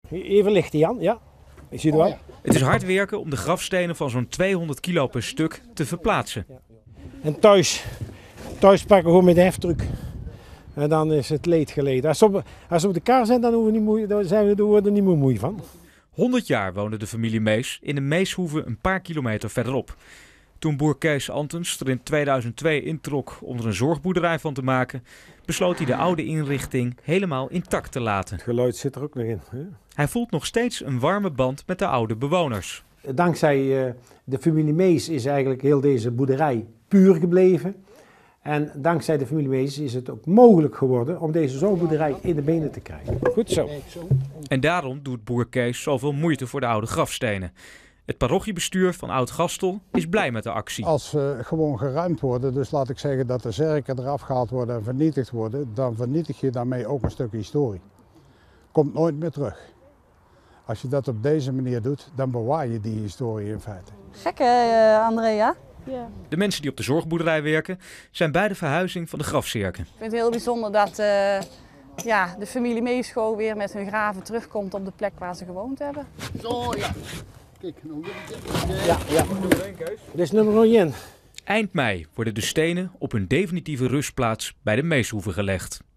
Even lichten, Jan. Ja, ik zie het wel. Het is hard werken om de grafstenen van zo'n 200 kilo per stuk te verplaatsen. En thuis pakken we gewoon met de heftruck. En dan is het leed geleden. Als ze op de kar zijn, dan doen we er niet meer moeite van. 100 jaar woonde de familie Mees in de Meeshoeve een paar kilometer verderop. Toen boer Kees Antens er in 2002 introk om er een zorgboerderij van te maken, besloot hij de oude inrichting helemaal intact te laten. Het geluid zit er ook nog in. Hè? Hij voelt nog steeds een warme band met de oude bewoners. Dankzij de familie Mees is eigenlijk heel deze boerderij puur gebleven. En dankzij de familie Mees is het ook mogelijk geworden om deze zorgboerderij in de benen te krijgen. Goed zo. En daarom doet boer Kees zoveel moeite voor de oude grafstenen. Het parochiebestuur van Oud-Gastel is blij met de actie. Als ze gewoon geruimd worden, dus laat ik zeggen dat de zerken eraf gehaald worden en vernietigd worden, dan vernietig je daarmee ook een stuk historie. Komt nooit meer terug. Als je dat op deze manier doet, dan bewaar je die historie in feite. Gek Andrea? Ja. De mensen die op de zorgboerderij werken zijn bij de verhuizing van de grafzerken. Ik vind het heel bijzonder dat de familie Meeschool weer met hun graven terugkomt op de plek waar ze gewoond hebben. Zo ja. Kijk, nou Ja. Dit is nummer 1. Eind mei worden de stenen op hun definitieve rustplaats bij de Meeshoeve gelegd.